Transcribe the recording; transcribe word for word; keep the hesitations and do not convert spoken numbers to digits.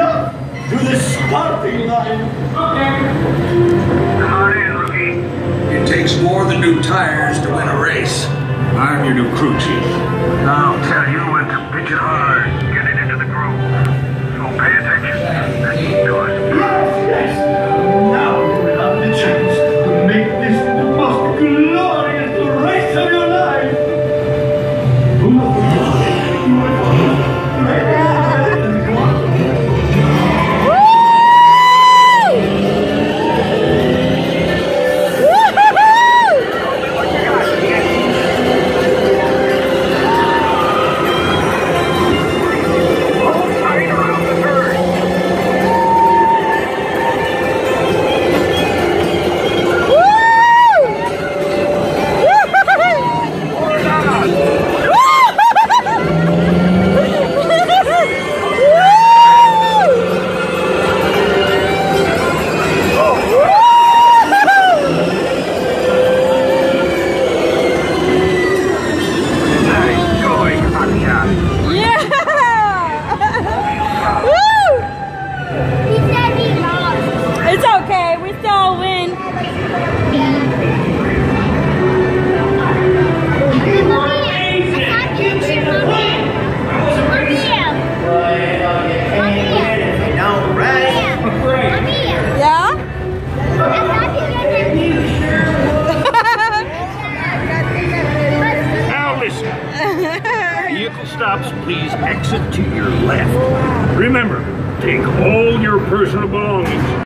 up to the starting line. Come on in, rookie. It takes more than new tires to win a race. I'm your new crew chief. I'll tell you when to pitch it hard, get it into the groove. So pay attention and do it. Yes, yes. Now you will have the chance to make this the most glorious race of your life. It's okay, we still win. Yeah? Now listen. Vehicle stops, please exit to your left. Remember, take all your personal belongings.